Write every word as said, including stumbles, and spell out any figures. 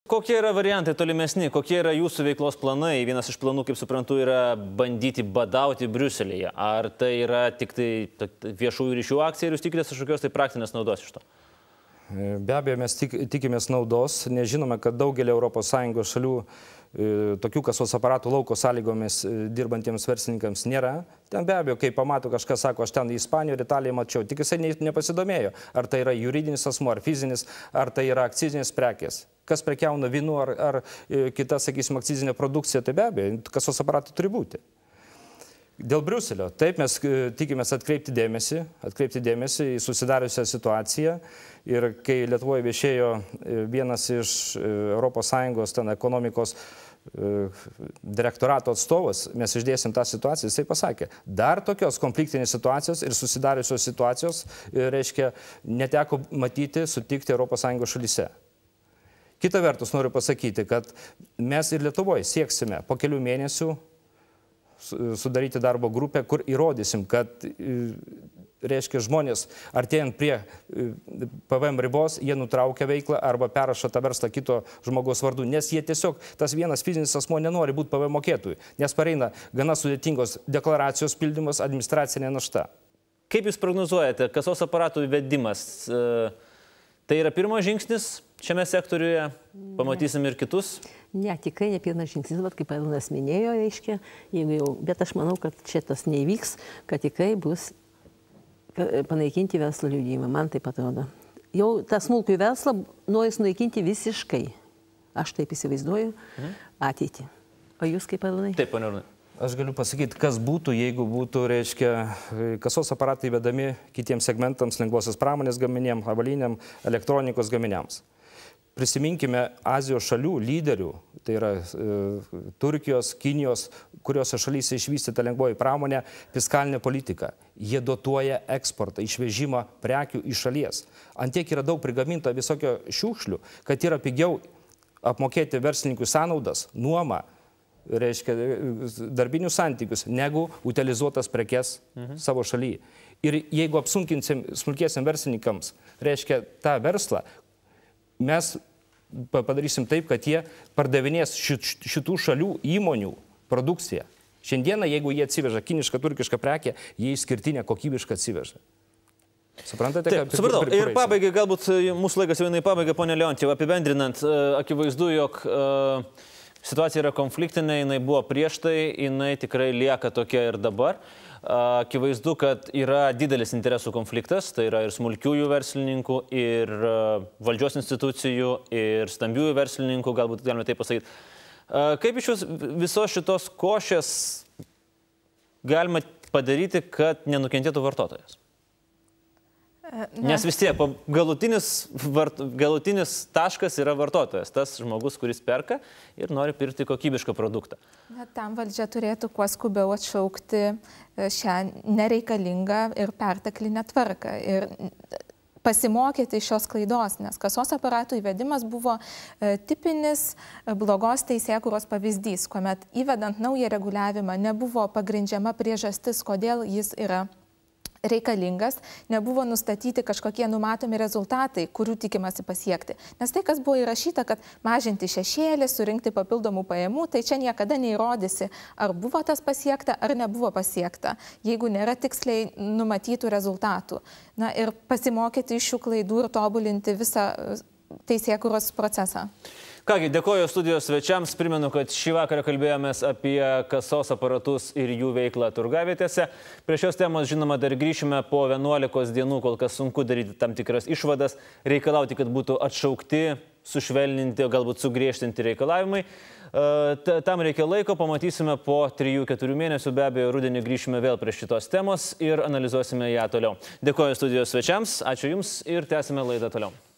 Kokie yra variantai tolimesni, kokie yra jūsų veiklos planai? Vienas iš planų, kaip suprantu, yra bandyti badauti Briuselyje. Ar tai yra tik tai viešųjų ryšių akcija ir jūs tikitės kažkokios tai praktinės naudos iš to? Be abejo, mes tik, tikimės naudos, nes žinome, kad daugelį Europos Sąjungos šalių e, tokių kasos aparatų lauko sąlygomis e, dirbantiems verslininkams nėra. Ten be abejo, kai pamato kažkas, sako, aš ten į Ispaniją ir Italiją mačiau, tik jisai ne, nepasidomėjo, ar tai yra juridinis asmuo, ar fizinis, ar tai yra akcizinės prekės. Kas prekiauna vynu ar, ar kita, sakysim, akcizinė produkcija, tai be abejo, kasos aparatai turi būti. Dėl Briuselio, taip mes tikimės atkreipti dėmesį, atkreipti dėmesį į susidariusią situaciją ir kai Lietuvoje viešėjo vienas iš Europos Sąjungos ten ekonomikos direktorato atstovas, mes išdėsim tą situaciją, jisai pasakė, dar tokios konfliktinės situacijos ir susidariusios situacijos, reiškia, neteko matyti, sutikti Europos Sąjungos šalyse. Kita vertus noriu pasakyti, kad mes ir Lietuvoje sieksime po kelių mėnesių sudaryti darbo grupę, kur įrodysim, kad, reiškia, žmonės artėjant prie P V M ribos, jie nutraukia veiklą arba perrašo tą verslą kito žmogaus vardu, nes jie tiesiog, tas vienas fizinis asmuo nenori būti P V M mokėtojui, nes pareina gana sudėtingos deklaracijos pildymas, administracinė našta. Kaip jūs prognozuojate, kasos aparatų įvedimas? Tai yra pirmas žingsnis šiame sektoriuje, pamatysim ir kitus? Ne, tikrai ne pirmas žingsnis, bet kaip Arūnas minėjo, reiškia, jeigu jau, bet aš manau, kad šitas neįvyks, kad tikrai bus panaikinti verslo liudijimą, man taip atrodo. Jau tą smulkų verslą noris naikinti visiškai. Aš taip įsivaizduoju ateitį. O jūs kaip Arūnai? Taip, pane Arūnai. Aš galiu pasakyti, kas būtų, jeigu būtų, reiškia, kasos aparatai įvedami kitiems segmentams, lengvosios pramonės gaminėm, avaliniam, elektronikos gaminiams. Prisiminkime Azijos šalių lyderių, tai yra e, Turkijos, Kinijos, kuriuose šalyse išvystyta lengvoji pramonė, fiskalinė politika. Jie dotuoja eksportą, išvežimą prekių iš šalies. Antiek yra daug prigaminta visokio šiukšlių, kad yra pigiau apmokėti verslininkų sąnaudas, nuomą, reiškia, darbinius santykius, negu utilizuotas prekes mhm. savo šalyje. Ir jeigu apsunkinsim smulkiesiam verslininkams, reiškia, tą verslą, mes padarysim taip, kad jie pardavinės šitų šalių įmonių produkciją. Šiandieną, jeigu jie atsiveža kinišką, turkišką prekę, jie išskirtinę kokybišką atsiveža. Suprantate, Taip, supratau. Ir pabaigai, galbūt mūsų laikas vienai pabaigai, ponė Leontjeva, apibendrinant, akivaizdu, jog uh, situacija yra konfliktinė, jinai buvo prieš tai, jinai tikrai lieka tokia ir dabar. Akivaizdu, kad yra didelis interesų konfliktas, tai yra ir smulkiųjų verslininkų, ir valdžios institucijų, ir stambiųjų verslininkų, galbūt galime taip pasakyti. Kaip iš visos šitos košės galima padaryti, kad nenukentėtų vartotojas? Ne. Nes vis tiek galutinis, vart, galutinis taškas yra vartotojas, tas žmogus, kuris perka ir nori pirkti kokybišką produktą. Na, tam valdžia turėtų kuo skubiau atšaukti šią nereikalingą ir perteklinę tvarką ir pasimokyti iš šios klaidos, nes kasos aparatų įvedimas buvo e, tipinis blogos teisėkūros pavyzdys, kuomet įvedant naują reguliavimą nebuvo pagrindžiama priežastis, kodėl jis yra reikalingas, nebuvo nustatyti kažkokie numatomi rezultatai, kurių tikimasi pasiekti. Nes tai, kas buvo įrašyta, kad mažinti šešėlį, surinkti papildomų pajamų, tai čia niekada neįrodysi, ar buvo tas pasiekta, ar nebuvo pasiekta, jeigu nėra tiksliai numatytų rezultatų. Na ir pasimokyti iš šių klaidų ir tobulinti visą teisėkūros procesą. Kągi, dėkoju studijos svečiams. Primenu, kad šį vakarą kalbėjomės apie kasos aparatus ir jų veiklą turgavietėse. Prie šios temos, žinoma, dar grįšime po vienuolikos dienų, kol kas sunku daryti tam tikras išvadas, reikalauti, kad būtų atšaukti, sušvelninti, galbūt sugriežtinti reikalavimai. Tam reikia laiko, pamatysime po trijų keturių mėnesių, be abejo, rudenį grįšime vėl prie šitos temos ir analizuosime ją toliau. Dėkoju studijos svečiams, ačiū Jums ir tęsime laidą toliau.